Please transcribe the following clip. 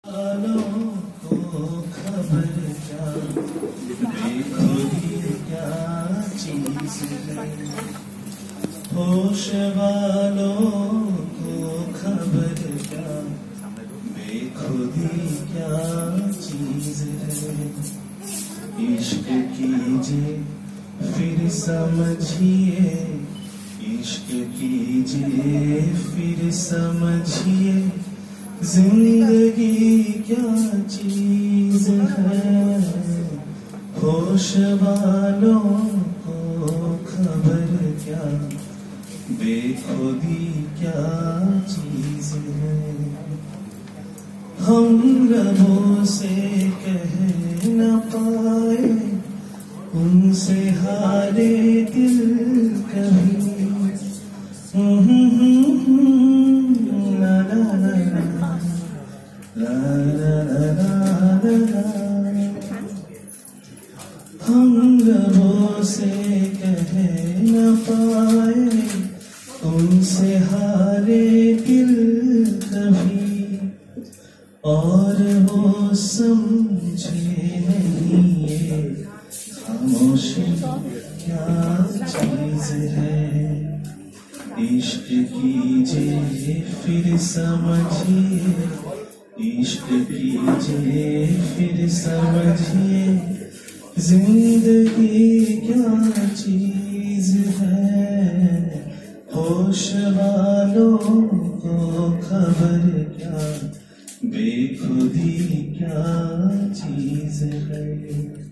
वालों को खबर क्या, बेखुदी क्या चीज है। होश वालों को खबर क्या, बेखुदी क्या चीज है। इश्क कीजिए फिर समझिए, इश्क कीजिए फिर समझिए, जिंदगी क्या चीज है। होश वालों को खबर क्या, बेखुदी क्या चीज है। हम लबों से कह न पाए, उनसे हारे दिल कभी। ला ला ला ला ला ला ला। हम लबों से कह न पाए, उनसे हारे दिल कभी। और वो समझे नहीं ये खामोशी क्या चीज है। इश्क कीजिए फिर समझिए, इश्क कीजिए फिर समझिए, जिंदगी क्या चीज है। होश वालों को खबर क्या, बेखुदी क्या चीज है।